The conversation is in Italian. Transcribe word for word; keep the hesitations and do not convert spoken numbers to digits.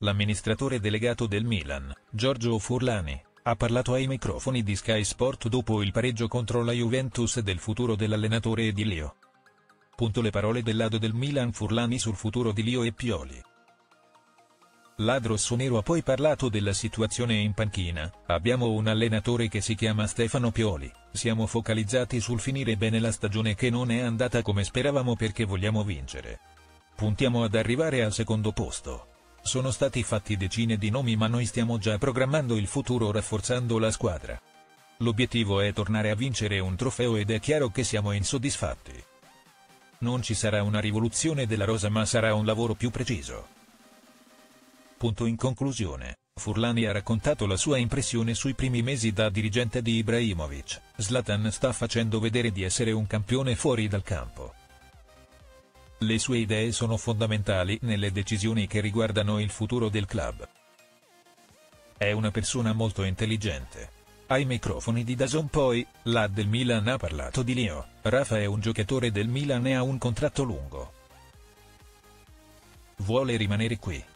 l'amministratore delegato del Milan, Giorgio Furlani, ha parlato ai microfoni di Sky Sport dopo il pareggio contro la Juventus del futuro dell'allenatore e di Leo. Punto le parole del ladro del Milan Furlani sul futuro di Leo e Pioli. Ladro rossonero ha poi parlato della situazione in panchina: abbiamo un allenatore che si chiama Stefano Pioli, siamo focalizzati sul finire bene la stagione che non è andata come speravamo perché vogliamo vincere. Puntiamo ad arrivare al secondo posto. Sono stati fatti decine di nomi ma noi stiamo già programmando il futuro rafforzando la squadra. L'obiettivo è tornare a vincere un trofeo ed è chiaro che siamo insoddisfatti. Non ci sarà una rivoluzione della rosa ma sarà un lavoro più preciso. Punto. In conclusione, Furlani ha raccontato la sua impressione sui primi mesi da dirigente di Ibrahimovic. Zlatan sta facendo vedere di essere un campione fuori dal campo. Le sue idee sono fondamentali nelle decisioni che riguardano il futuro del club. È una persona molto intelligente. Ai microfoni di D A Z N poi, l'A D del Milan ha parlato di Leo. Rafa è un giocatore del Milan e ha un contratto lungo. Vuole rimanere qui.